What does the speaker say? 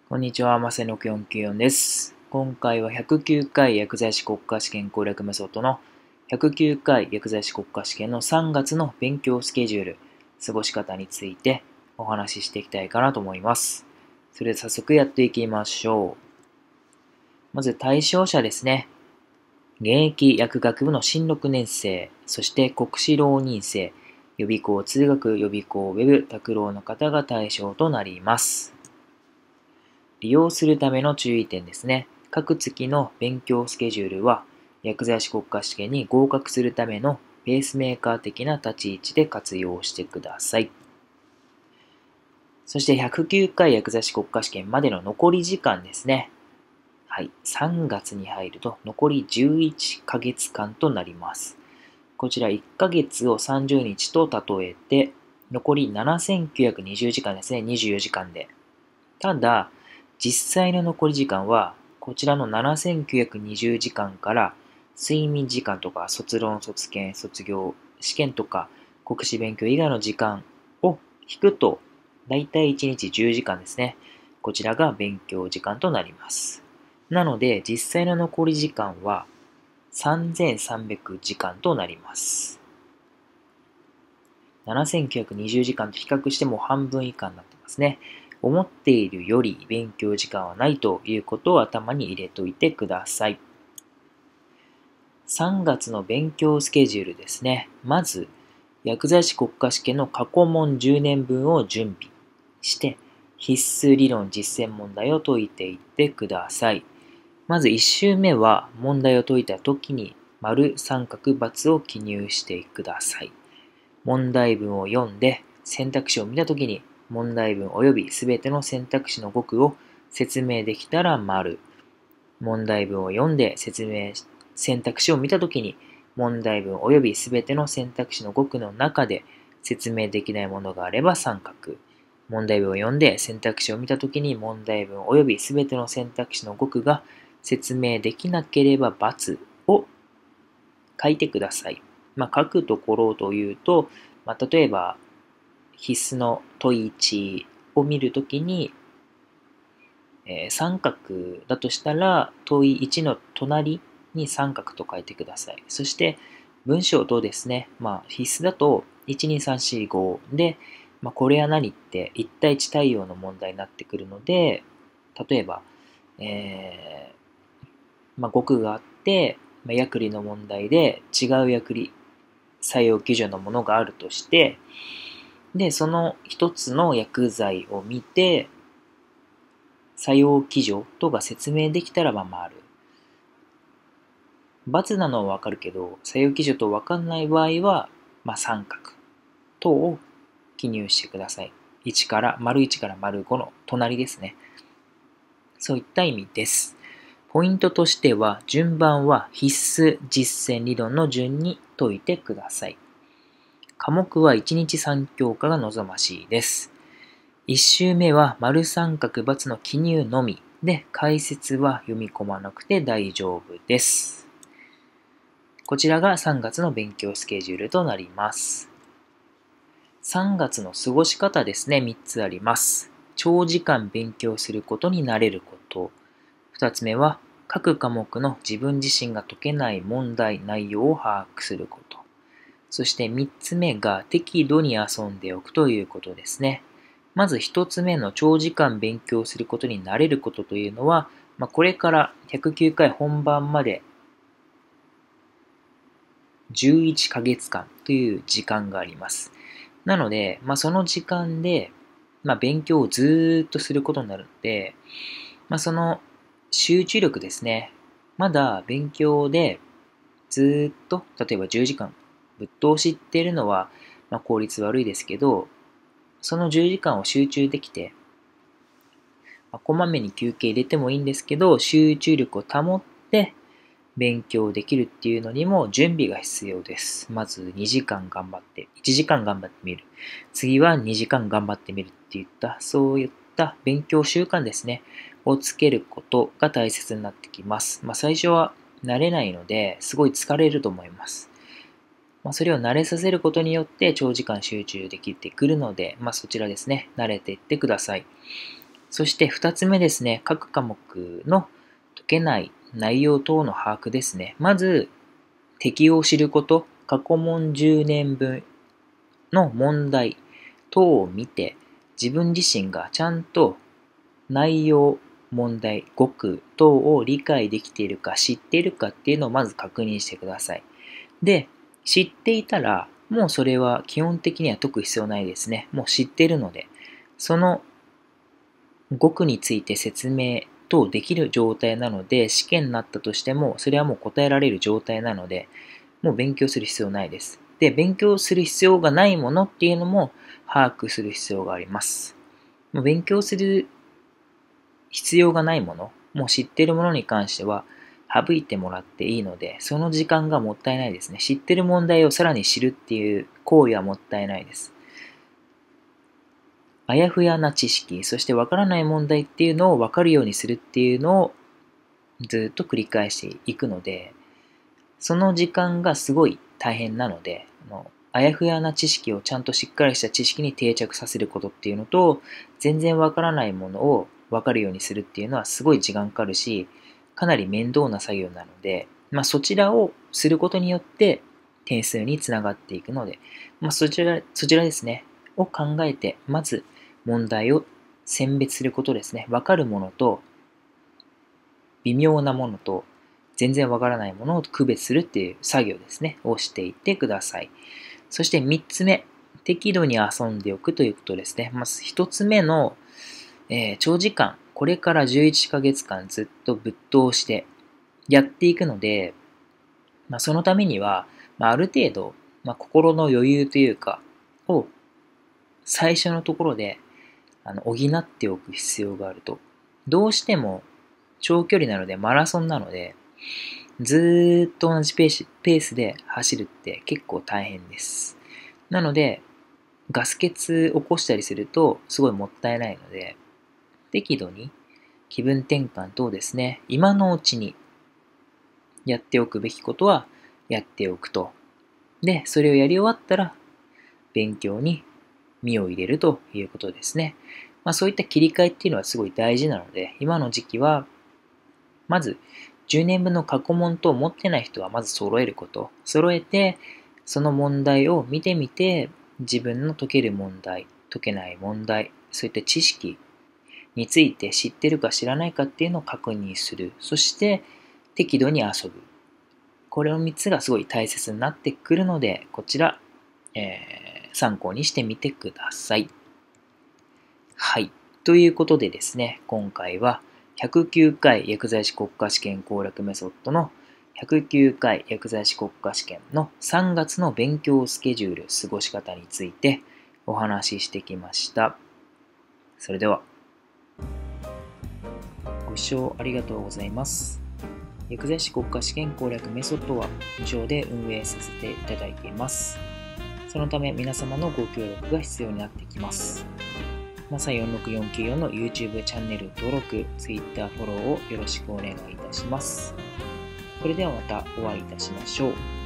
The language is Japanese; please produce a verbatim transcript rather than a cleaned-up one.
こんにちは、マセのきゅうよんきゅうよんです。今回はひゃくきゅうかい薬剤師国家試験攻略メソッドのひゃくきゅうかい薬剤師国家試験のさんがつの勉強スケジュール、過ごし方についてお話ししていきたいかなと思います。それでは早速やっていきましょう。まず対象者ですね。現役薬学部の新ろくねん生、そして国試浪人生、予備校通学、予備校ウェブ、拓郎の方が対象となります。利用するための注意点ですね。各月の勉強スケジュールは、薬剤師国家試験に合格するためのペースメーカー的な立ち位置で活用してください。そしてひゃくきゅうかい薬剤師国家試験までの残り時間ですね。はい、さんがつに入ると残りじゅういっかげつかんとなります。こちらいっかげつをさんじゅうにちと例えて、残りななせんきゅうひゃくにじゅうじかんですね。にじゅうよじかんで。ただ、実際の残り時間は、こちらのななせんきゅうひゃくにじゅうじかんから睡眠時間とか卒論、卒検、卒業、試験とか国試勉強以外の時間を引くと、だいたいいちにちじゅうじかんですね。こちらが勉強時間となります。なので、実際の残り時間はさんぜんさんびゃくじかんとなります。ななせんきゅうひゃくにじゅうじかんと比較しても半分以下になってますね。思っているより勉強時間はないということを頭に入れておいてください。さんがつの勉強スケジュールですね。まず、薬剤師国家試験の過去問じゅうねんぶんを準備して、必須理論実践問題を解いていってください。まずいち週目は問題を解いた時に丸、三角、×を記入してください。問題文を読んで選択肢を見た時に問題文及びすべての選択肢の語句を説明できたら丸。問題文を読んで説明、選択肢を見たときに問題文及びすべての選択肢の語句の中で説明できないものがあれば三角。問題文を読んで選択肢を見たときに問題文及びすべての選択肢の語句が説明できなければ×を書いてください。まあ、書くところというと、まあ、例えば必須の問いいちを見るときに、えー、三角だとしたら問いいちの隣に三角と書いてください。そして文章とですね、まあ、必須だといちにさんしごで、まあ、これは何っていち対いち対応の問題になってくるので、例えば、えーまあ、語句があって、まあ、薬理の問題で違う薬理採用基準のものがあるとして、で、その一つの薬剤を見て、作用基準等が説明できたらば丸。×なのはわかるけど、作用基準とわかんない場合は、まあ、三角等を記入してください。いちから、丸いちから丸ごの隣ですね。そういった意味です。ポイントとしては、順番は必須、実践、理論の順に解いてください。科目はいちにちさん教科が望ましいです。いち週目は丸三角×の記入のみで解説は読み込まなくて大丈夫です。こちらがさんがつの勉強スケジュールとなります。さんがつの過ごし方ですね、みっつあります。長時間勉強することに慣れること。ふたつめは各科目の自分自身が解けない問題内容を把握すること。そしてみっつめが適度に遊んでおくということですね。まずひとつめの長時間勉強することに慣れることというのは、まあ、これからひゃくきゅうかい本番までじゅういっかげつかんという時間があります。なので、まあ、その時間で、まあ、勉強をずーっとすることになるので、まあ、その集中力ですね。まだ勉強でずーっと、例えばじゅうじかんぶっ通しっているのは、まあ、効率悪いですけど、そのじゅうじかんを集中できて、まあ、こまめに休憩入れてもいいんですけど、集中力を保って勉強できるっていうのにも準備が必要です。まずにじかん頑張って、いちじかん頑張ってみる。次はにじかん頑張ってみるっていった、そういった勉強習慣ですね、をつけることが大切になってきます。まあ、最初は慣れないので、すごい疲れると思います。まあ、それを慣れさせることによって長時間集中できてくるので、まあ、そちらですね、慣れていってください。 そしてふたつめですね、各科目の解けない内容等の把握ですね。まず、適用を知ること、過去問じゅうねんぶんの問題等を見て、自分自身がちゃんと内容、問題、語句等を理解できているか知っているかっていうのをまず確認してください。で、知っていたら、もうそれは基本的には解く必要ないですね。もう知っているので、その語句について説明等できる状態なので、試験になったとしても、それはもう答えられる状態なので、もう勉強する必要ないです。で、勉強する必要がないものっていうのも把握する必要があります。もう勉強する必要がないもの、もう知っているものに関しては省いてもらっていいので、その時間がもったいないですね。知ってる問題をさらに知るっていう行為はもったいないです。あやふやな知識、そしてわからない問題っていうのをわかるようにするっていうのをずっと繰り返していくので、その時間がすごい大変なので、あのあやふやな知識をちゃんとしっかりした知識に定着させることっていうのと、全然わからないものをわかるようにするっていうのはすごい時間かかるし、かなり面倒な作業なので、まあ、そちらをすることによって点数につながっていくので、まあ、そちら、そちらですね、を考えて、まず問題を選別することですね。わかるものと、微妙なものと、全然わからないものを区別するっていう作業ですね、をしていってください。そしてみっつめ、適度に遊んでおくということですね。まずひとつめの、えー、長時間、これからじゅういっかげつかんずっとぶっ通してやっていくので、まあ、そのためには、まあ、ある程度、まあ、心の余裕というか、を最初のところであの補っておく必要があると。どうしても長距離なのでマラソンなので、ずーっと同じペースペースで走るって結構大変です。なので、ガス欠起こしたりするとすごいもったいないので、適度に気分転換等ですね、今のうちにやっておくべきことはやっておくと。で、それをやり終わったら勉強に身を入れるということですね。まあ、そういった切り替えっていうのはすごい大事なので、今の時期はまずじゅうねんぶんの過去問等を持ってない人はまず揃えること。揃えて、その問題を見てみて、自分の解ける問題、解けない問題、そういった知識について知ってるか知らないかっていうのを確認する。そして適度に遊ぶ。これをみっつがすごい大切になってくるので、こちら、えー、参考にしてみてください。はい。ということでですね、今回はひゃくきゅうかい薬剤師国家試験攻略メソッドのひゃくきゅうかい薬剤師国家試験のさんがつの勉強スケジュール過ごし方についてお話ししてきました。それでは、ご視聴ありがとうございます。薬剤師国家試験攻略メソッドは無償で運営させていただいています。そのため皆様のご協力が必要になってきます。ナサよんろくよんきゅうよん の YouTube チャンネル登録、Twitter フォローをよろしくお願いいたします。それではまたお会いいたしましょう。